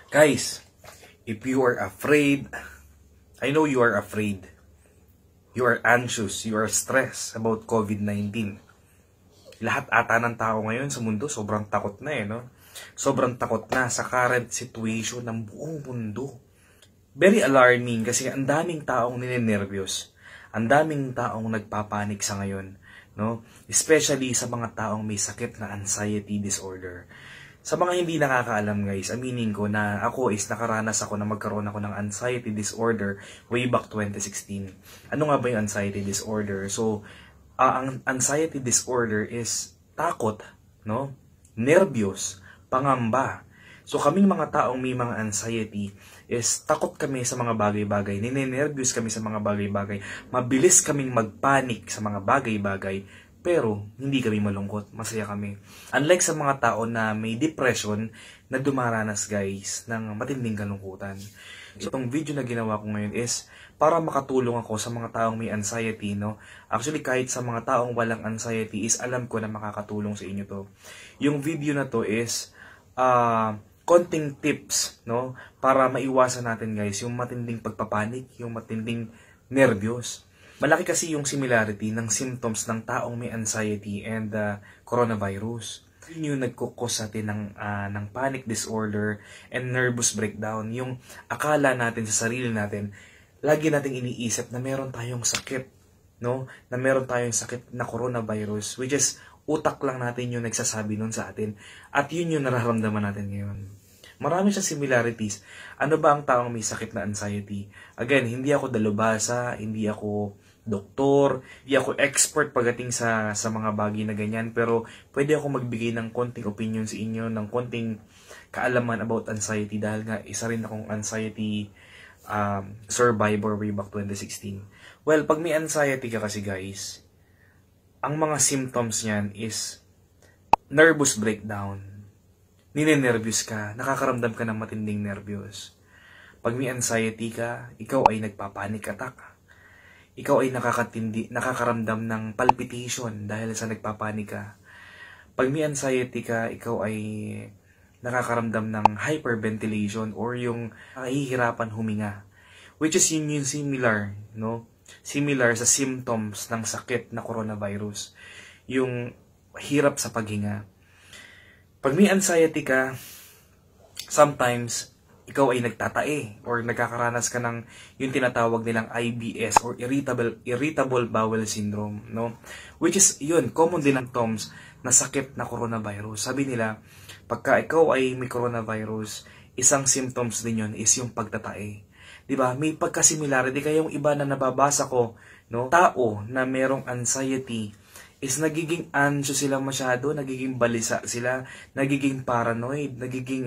Guys, if you are afraid, I know you are afraid. You are anxious, you are stressed about COVID-19. Lahat ata ng tao ngayon sa mundo, sobrang takot na no? Sobrang takot na sa current situation ng buong mundo. Very alarming kasi ang daming taong ninenervyos. Ang daming taong nagpapanik sa ngayon, no? Especially sa mga taong may sakit na anxiety disorder. Sa mga hindi nakakaalam guys, aminin ko na nakaranas ako na magkaroon ako ng anxiety disorder way back 2016. Ano nga ba yung anxiety disorder? So, ang anxiety disorder is takot, no? Nervyos, pangamba. So kaming mga taong may mga anxiety is takot kami sa mga bagay-bagay, ninenervyos kami sa mga bagay-bagay, mabilis kaming magpanik sa mga bagay-bagay, pero hindi kami malungkot, masaya kami. Unlike sa mga tao na may depression na dumaranas guys ng matinding kalungkutan. So itong video na ginawa ko ngayon is para makatulong ako sa mga taong may anxiety, no? Actually, kahit sa mga taong walang anxiety is alam ko na makakatulong sa inyo to. Yung video na to is konting tips, no? Para maiwasan natin guys yung matinding pagpapanik, yung matinding nervyos. Malaki kasi yung similarity ng symptoms ng taong may anxiety and coronavirus. Yun yung nagkukos natin ng panic disorder and nervous breakdown. Yung akala natin sa sarili natin, lagi nating iniisip na meron tayong sakit, no? Na meron tayong sakit na coronavirus, which is utak lang natin yung nagsasabi nun sa atin. At yun yung nararamdaman natin ngayon. Marami siyang similarities. Ano ba ang taong may sakit na anxiety? Again, hindi ako dalubhasa, hindi ako doktor, hindi ako expert pagdating sa mga bagay na ganyan, pero pwede ako magbigay ng konting opinion sa inyo, ng konting kaalaman about anxiety dahil nga isa rin akong anxiety survivor way back 2016. Well, pag may anxiety ka kasi guys, ang mga symptoms niyan is nervous breakdown. Ninenervyos ka, nakakaramdam ka ng matinding nervyos. Pag may anxiety ka, ikaw ay nagpapanic attack. Ikaw ay nakakaramdam ng palpitation dahil sa nagpapanik ka. Pag may anxiety ka, ikaw ay nakakaramdam ng hyperventilation or yung nahihirapan huminga. Which is yun yung similar, no? Similar sa symptoms ng sakit na coronavirus. Yung hirap sa paghinga. Pag may anxiety ka, sometimes ikaw ay nagtatae or nagkakaranas ka ng yung tinatawag nilang IBS or irritable bowel syndrome, no? Which is yun, common din ang symptoms na sakit na coronavirus. Sabi nila, pagka ikaw ay may coronavirus, isang symptoms din yun is yung pagtatae. 'Di ba? May pagka-similarity kaya yung iba na nababasa ko, no? Tao na merong anxiety is nagiging anxious sila masyado, nagiging balisa sila, nagiging paranoid, nagiging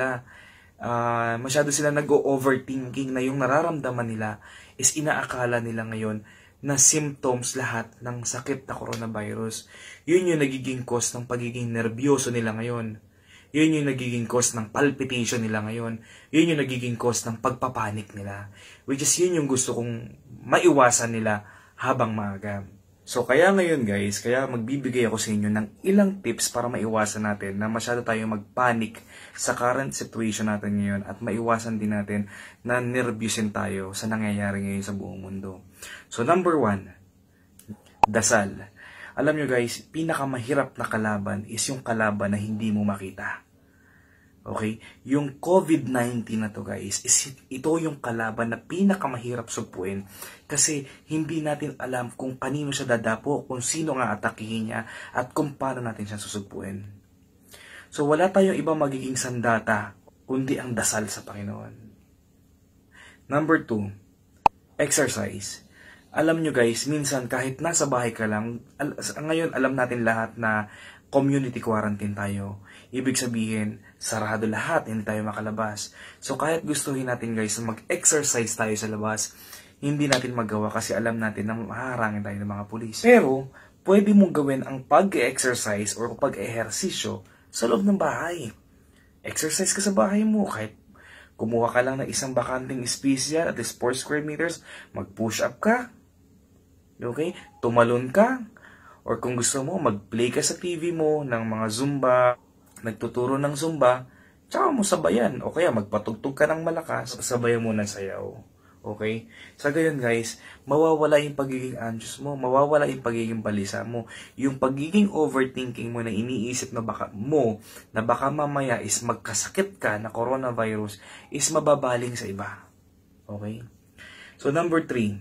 masyado sila nag-overthinking na yung nararamdaman nila is inaakala nila ngayon na symptoms lahat ng sakit na coronavirus. Yun yung nagiging cause ng pagiging nervyoso nila ngayon. Yun yung nagiging cause ng palpitation nila ngayon. Yun yung nagiging cause ng pagpapanik nila. Which is yun yung gusto kong maiwasan nila habang maaga. So kaya ngayon guys, kaya magbibigay ako sa inyo ng ilang tips para maiwasan natin na masyado tayong magpanik sa current situation natin ngayon at maiwasan din natin na nervyusin tayo sa nangyayari ngayon sa buong mundo. So number 1, dasal. Alam nyo guys, pinakamahirap na kalaban is yung kalaban na hindi mo makita. Okay? Yung COVID-19 na to guys, ito yung kalaban na pinakamahirap sugpuin kasi hindi natin alam kung kanino siya dadapo, kung sino nga atakihin niya, at kung paano natin siya susugpuin. So wala tayong ibang magiging sandata kundi ang dasal sa Panginoon. Number 2, exercise. Alam nyo guys, minsan kahit nasa bahay ka lang, ngayon alam natin lahat na community quarantine tayo. Ibig sabihin, sarado lahat, hindi tayo makalabas. So kahit gustuhin natin guys na mag-exercise tayo sa labas, hindi natin magawa kasi alam natin na maharangin tayo ng mga pulis. Pero, pwede mong gawin ang pag-exercise or pag-ehersisyo sa loob ng bahay. Exercise ka sa bahay mo, kahit kumuha ka lang ng isang bakanting space yan at least 4 square meters, mag-push up ka, okay? Tumalon ka, or kung gusto mo, mag-play ka sa TV mo ng mga Zumba, nagtuturo ng Zumba, Tsaka mo sabayan. O kaya magpatugtog ka ng malakas, sabayan mo ng sayaw. Okay? Sa gayon guys, mawawala yung pagiging anxious mo, mawawala yung pagiging balisa mo, yung pagiging overthinking mo na iniisip na baka mamaya is magkasakit ka na coronavirus is mababaling sa iba. Okay? So number 3,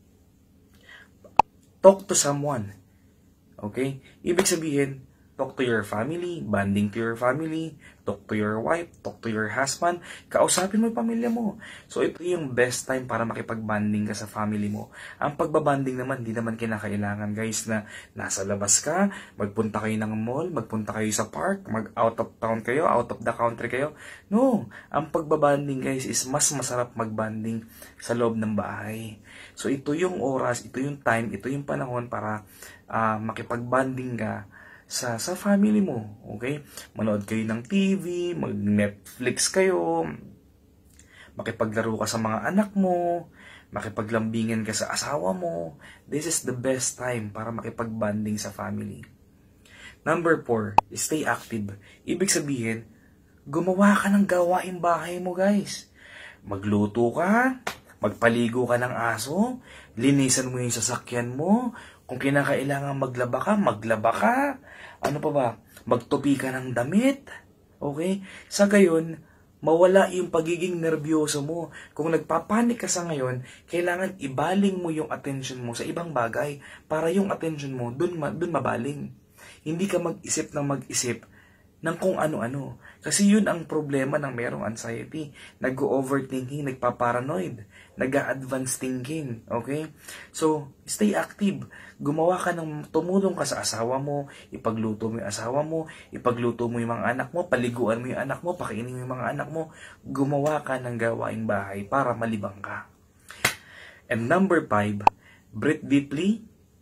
talk to someone. Okay? Ibig sabihin, talk to your family, bonding to your family, talk to your wife, talk to your husband, kausapin mo yung pamilya mo. So, ito yung best time para makipag-bonding ka sa family mo. Ang pagbabanding naman, di naman kinakailangan, guys, na nasa labas ka, magpunta kayo ng mall, magpunta kayo sa park, mag-out of town kayo, out of the country kayo. No, ang pagbabanding, guys, is mas masarap magbanding sa loob ng bahay. So, ito yung oras, ito yung time, ito yung panahon para makipag-bonding ka sa family mo, okay? Manood kayo ng TV, mag-Netflix kayo, makipaglaro ka sa mga anak mo, makipaglambingan ka sa asawa mo. This is the best time para makipag-bonding sa family. Number 4, stay active. Ibig sabihin, gumawa ka ng gawaing bahay mo, guys. Magluto ka, magpaligo ka ng aso, linisan mo yung sasakyan mo, kung kinakailangan maglaba ka. Ano pa ba? Magtupi ka ng damit. Okay? Sa gayon, mawala yung pagiging nervyoso mo. Kung nagpapanik ka sa ngayon, kailangan ibaling mo yung attention mo sa ibang bagay para yung attention mo dun mabaling. Hindi ka mag-isip ng kung ano-ano. Kasi yun ang problema ng merong anxiety. Nag-overthinking, nagpa-paranoid, nag-advance thinking. Okay? So, stay active. Gumawa ka tumulong ka sa asawa mo, ipagluto mo yung asawa mo, ipagluto mo yung mga anak mo, paliguan mo yung anak mo, pakainin mo yung mga anak mo. Gumawa ka ng gawaing bahay para malibang ka. And number 5, breathe deeply,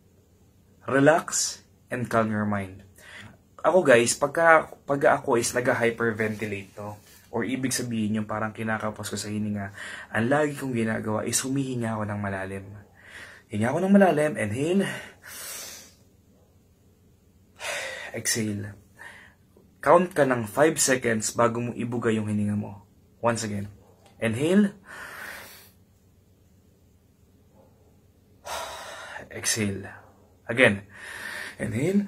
relax, and calm your mind. Ako guys, pagka ako is nag-hyperventilate to, or ibig sabihin yung parang kinakapos ko sa hininga, ang lagi kong ginagawa is humihinga ako ng malalim. Hinga ako ng malalim, inhale, exhale. Count ka ng 5 seconds bago mo ibuga yung hininga mo. Once again, inhale, exhale. Again, inhale,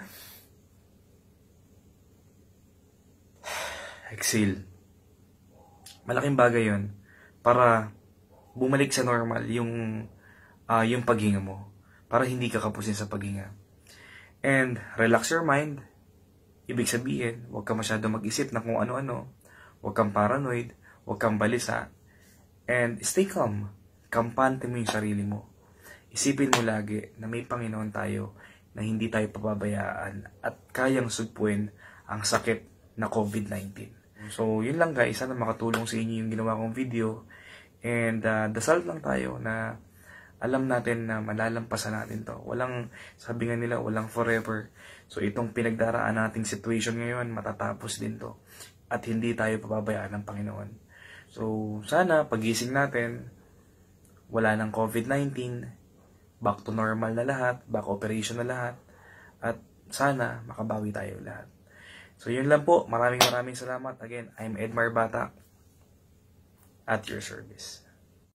exhale. Malaking bagay yun para bumalik sa normal yung paghinga mo. Para hindi ka kapusin sa paghinga. And relax your mind. Ibig sabihin, huwag ka masyado mag-isip na kung ano-ano. Huwag kang paranoid. Huwag kang balisa. And stay calm. Kampante mo yung sarili mo. Isipin mo lagi na may Panginoon tayo na hindi tayo pababayaan at kayang sugpuin ang sakit na COVID-19. So, yun lang guys. Sana makatulong sa inyo yung ginawa kong video. And dasal lang tayo na alam natin na malalampasan natin to. Sabi nga nila, walang forever. So, itong pinagdaraan nating situation ngayon, matatapos din to. At hindi tayo pababayaan ng Panginoon. So, sana pagising natin, wala ng COVID-19, back to normal na lahat, back operation na lahat, at sana makabawi tayo lahat. So, yun lang po. Maraming salamat. Again, I'm Edmar Bata at your service.